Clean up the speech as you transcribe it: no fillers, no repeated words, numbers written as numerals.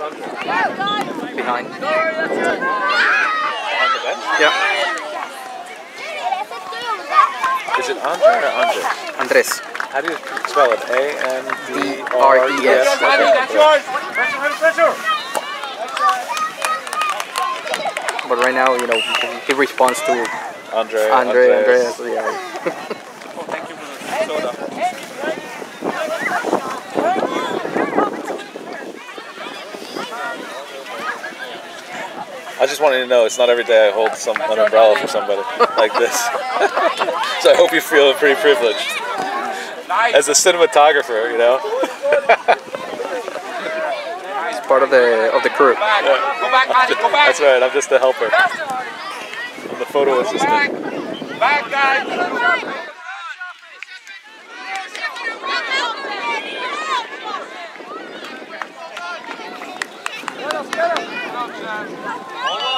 Behind. On the bench? Yeah. Is it Andre or Andre? Andres. How do you spell it? D-R-E-S. But right now, you know, he responds to Andreas. Andreas. Yeah. Thank you for the soda. I just wanted to know, it's not every day I hold an umbrella for somebody like this. So I hope you feel pretty privileged. As a cinematographer, you know. He's part of the crew. Yeah. That's right, I'm just a helper. I'm the photo assistant. Back, guys! Get him!